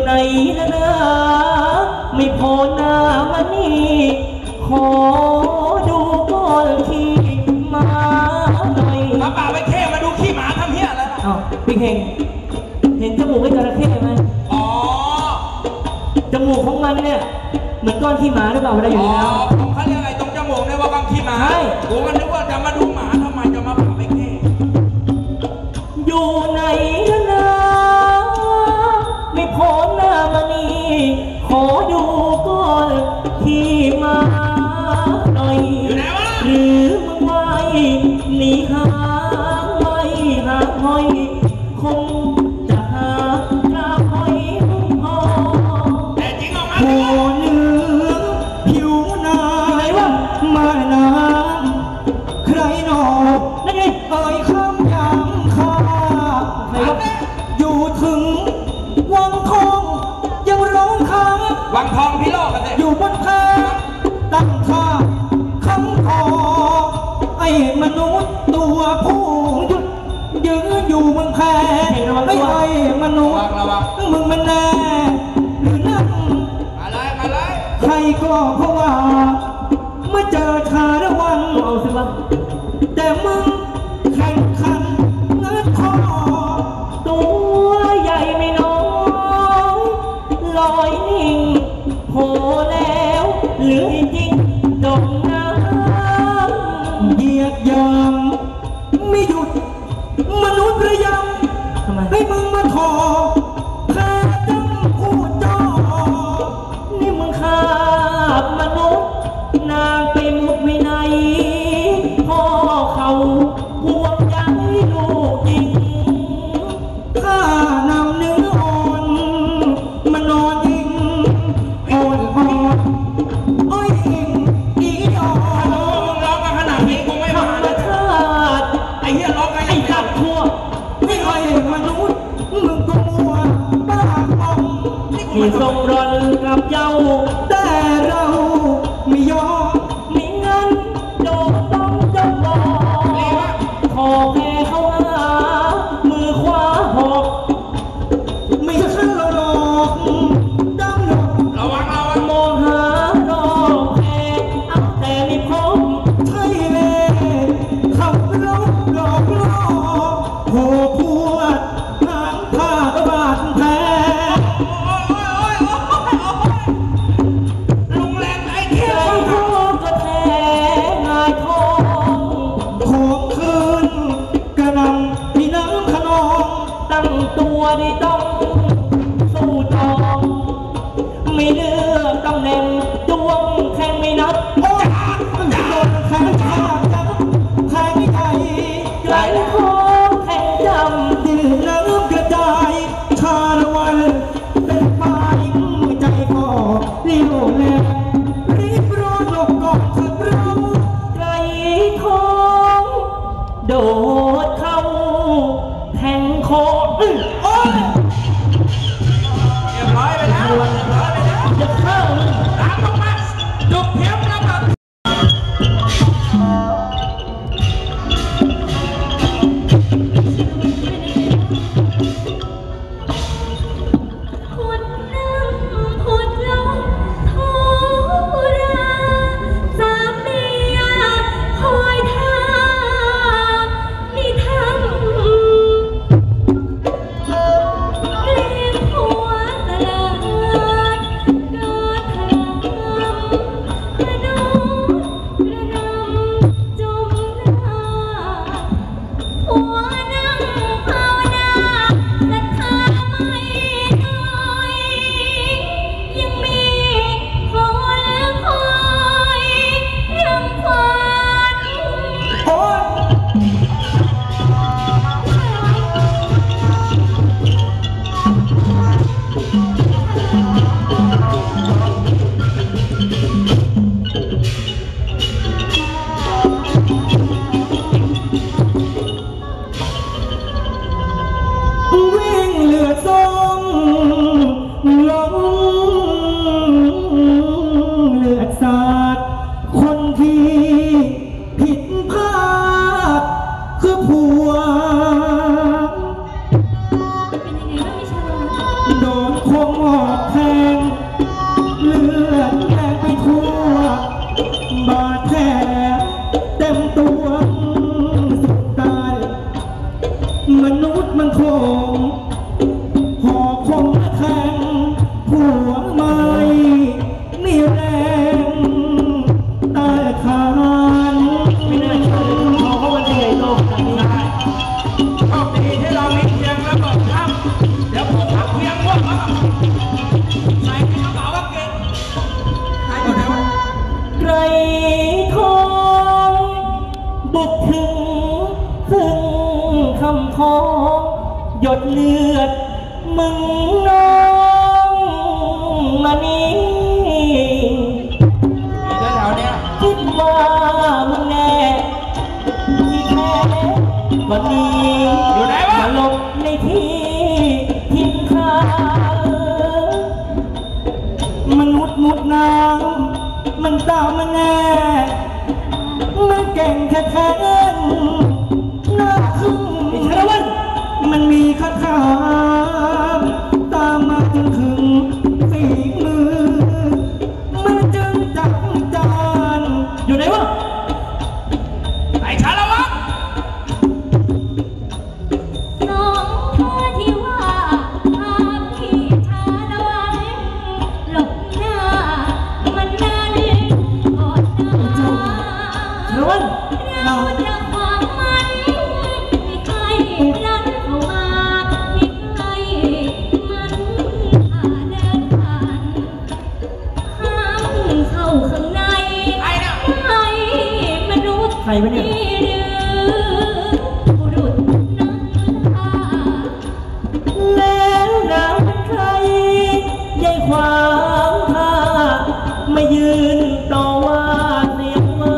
ไหนนะไม่พอหน้ามันนี่ขอดูก้อนขี้หมาหน่อยมาป่าไปแค่มาดูขี้หมาทำเหี้ยอะไรล่ะอ้าวพี่เฮงเห็นจมูกไอ้จระเข้ไหมอ๋อจมูกของมันเนี่ยเหมือนก้อนขี้หมาหรือเปล่าเวลาอยู่ในน้ำผมเขาเรียกอะไรตรงจมูกเนี่ยว่าก้อนขี้หมาใช่กูก็นึกว่าจะมาดูหมาทำไมจะมาป่าไปแค่อยู่ไหนนะไม่พอหน้ามันนี่ขอดูก้อนขี้หมาหน่อยอยู่ไหนวะหรือมึงไว้หนีหาไม่หาหอยคงจะหาปลาหอยพอแต่จริงออกมาหัวเนื้อผิวนาไหนวะมาน้ำใครหนอนั่นไงเอ่ยคำยำคาใครวะอยู่ถึงวังทองยังร้องค้างวังทองพี่โลกกันเลยอยู่บนแพตั้งท่าคำคอไอ้มนุษย์ตัวผู้ยืนอยู่บนแพไอ้มนุษย์มึงมันแน่หรือนั่งมาเลยใครก็เพราะว่าเมื่อเจอชาละวันเอาสิวะแต่มึงแข่งขันงัดคอตัวใหญ่ไม่น้อยลอยนิ่งโผล่แล้วหรือจริงดงน้ำเหยียดยามไม่หยุดมนุษย์ระยำให้มึงมาขอแค่จำพูดจอนี่มึงฆ่ามนุษย์นางไปมุดไว้ไหนพ่อเขาห่วงใยลูกจริงข้านำเนื้ออ่อนมานอนยิงอ่อนอ้อยยิงอีอ่อนมึงร้องมาขนาดนี้กูไม่มาเลยไอ้เหี้ยร้องไงไอ้ขับทั่วนี่ไอ้มนุษย์มึงก็มัวบ้าบอมมีทรงรอนกับเจ้าแต่เราไม่ยอมมีเงินโดนต้องจงบอกขอแค่เขาหามือขวาหอกไม่ใช่เราหลอกดำหลอกระวังมองหารอกแพ้เอาแต่ไม่พบใช่เลยขับรถหลอกล่อโหพวดหางผ้ากบาดแผลลุงแรงไอ้เที่ยวท้องก็แท้งายท้องของคืนกระนำที่น้ำขนองตั้งตัวได้ต้องสู้จองไม่เลือกตำแหน่งดวงแข่งไม่นับโอ้ยโดนแข่งชาติแข่งใหญ่ไกลคอแข่งจำดื่มน้ำกระจายชาละวันเป็นปลายใจก็เลี้ยวแลรีบร้อนหลบก่อนถึงเราไกลท้องโดดเข้าแทงคอโอ้ยเรียบร้อยไปแล้วจะเข้าตามออกมาจุดเพียบแล้วแบบขุดน้ำขุดลงทุราสามีคอยท่านี่ทำเลี้ยงหัวตลาดโดนทำกระโดดกระดำจมน้ำหัวนั่งภาวนาศรัทธาไม่น้อยยังมีคนคอยรำพันโอ้ยวิ่งเหลือทรงลงเลือดสาดคนที่ผิดพลาดคือผัวเป็นยังไงบ้างพี่ชายโดนคมหอมันคงหอคงแทงหัวไม่มีแรงใต้คานไม่น่าเชื่อเลยเขาเพราะมันจะใหญ่โตขนาดนี้โชคดีที่เรามีเพียงแล้วบอกครับเดี๋ยวผมทักเพียงว่าใส่ในกระเป๋าว่าเก่งใส่อยู่ไหนวะไกรทองบุกถึงซึ่งคำท้องหยดเลือดมึงน้องมานี้แถวๆเนี้ยคิดว่ามึงแน่ที่แท้วันนี้อยู่ไหนวะมาหลบในที่ทิมทางมนุษย์มุดน้ำมันตามมาแน่มันเก่งแค่แทนหน้าขึ้นไอ้ชาละวันมันมีคาถาตามมาจนถึงฝีมือ มันจึงจับจานอยู่ไหนวะไอ้ชาละวันน้องเธอที่ว่าพาพี่ชาละวันหลบหน้ามันนั้นก่อนหน้าชาละวันเราจะความมันไม่ใครรันเข้ามาไม่ใครมันผ่านเดินผ่านห้ามเข้าข้างในไอ้เนี่ยให้มนุษย์ใครวะเนี่ยที่หรือบุรุษนักฆ่าแล้วนางเป็นใครยังขวางทางมายืนต่อว่าเสียงหวาน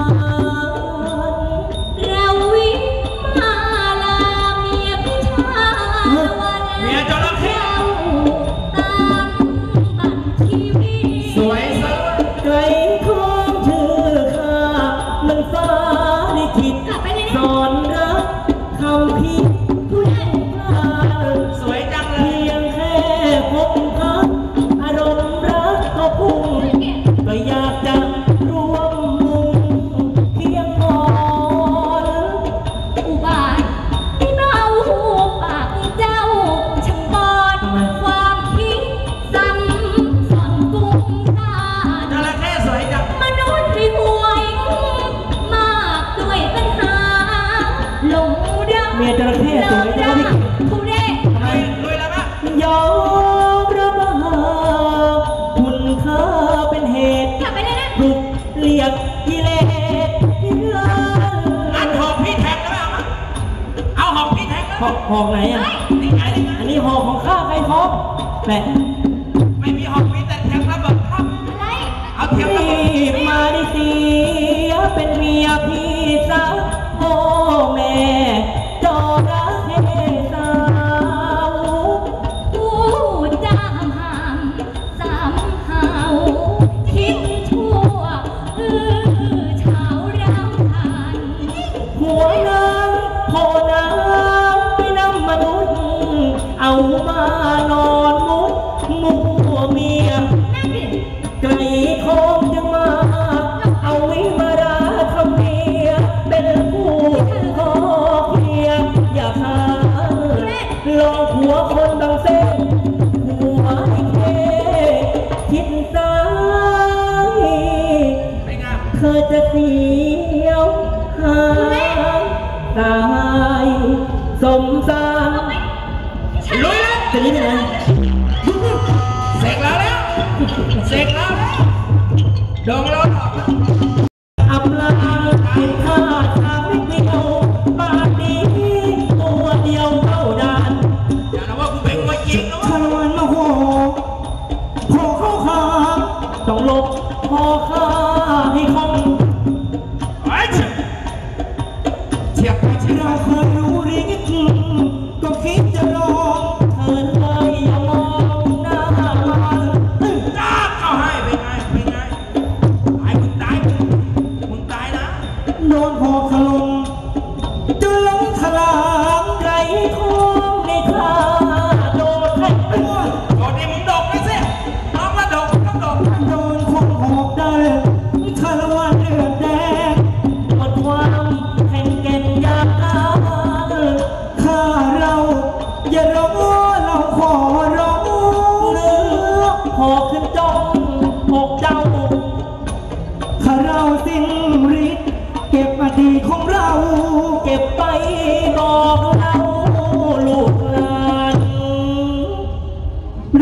เราวิมาลาเมียพิชาวันเมียจระเข้ตามบัญชีวิสวยซะด้วยไกลของชื่อข้ามันฟ้าลิขิตกลับไปเลยสนะอนรักคำพิทุกพลาดสวยจังเลยเพียงแค่พบพักอารมณ์รักก็พุ่งก็อยากจะร่วมมุงเพียงก่อนอุบาทที่เบาปากเจ้าช่างบอดความคิดซ้ำซ้อนกุ้งตาจระเข้สวยจังมนุษย์ที่ห่วยมากด้วยปัญหาหลงรักเมียจระเข้สวยจังเลยผู้เร่ลุยแล้วนะยอมรับว่าคุณค่าเป็นเหตุกลับไปเลยนะปลุกเรียกกิเลสนิรันดงั้นร์หอกพี่แทงแล้วเอามาเอาหอกพี่แทงแล้วหอกไหนอ่ะนี่ไงนี่ไงอันนี้หอกของข้าใครท้องแหละไม่มีหอกมีแต่แทงระเบิดครับอะไรเอาเทียมระเบิรีดบมาดิเสียเป็นเมียพี่สาวโอ้แม่จอระเข้สาวผู้จามหามสามหาวคิดชั่วชาวรำคาญหัวนางโพนางไปนำมนุษย์เอามานอนมุดมัวเมียนั่งดิไกลโคงจึงมา เอาวิมาราทำเมียเป็นผู้ขอเพียงอย่าหาลองหัวคนบางเส้นหัวไอ้เทคิดซ้ายเป็นไงเธอจะเสียวหางตายสมสารลุยแล้วจะนี้ไปไหนเสกแล้วแล้วเสกแล้วดองแล้วออกแล้วอับลาเห็นข้าทางไม่เดียวปากนี้ตัวเดียวเท่าดานอย่านะว่ากูเป็นมวยจริงนะชาละวันมาโหโผล่เข้าขาต้องหลบพอข้าให้คล่องไอ้เฉียบเฉียบไปเฉียบเราเคยรู้ริกก็คิดจะลองเธอเลยอย่ามองหน้ามันจ้าเข้าให้เป็นไงเป็นไงตายมึงตายมึงตายนะโดนหอกถล่มจนล้มทลายไกลคงในท่าโดดให้ไปโดดดิมึงดกเลยสิน้องมาดกต้องดกโดนคงหอกได้ชาละวันเลือดแดงหมดความแข่งเก่งอยากได้ข้าเรา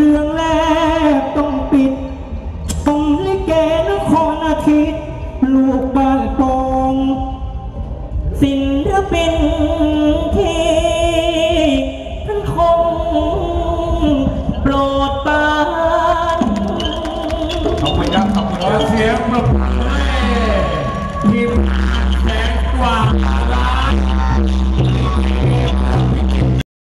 เรื่องแรกต้องปิดผมลิเกนครอาทิตย์ลูกบ้านโป่งศิลปินที่ท่านคงโปรดปรานขอบคุณครับขอบคุณเสียงปรบมือให้ทีมแสงกว่า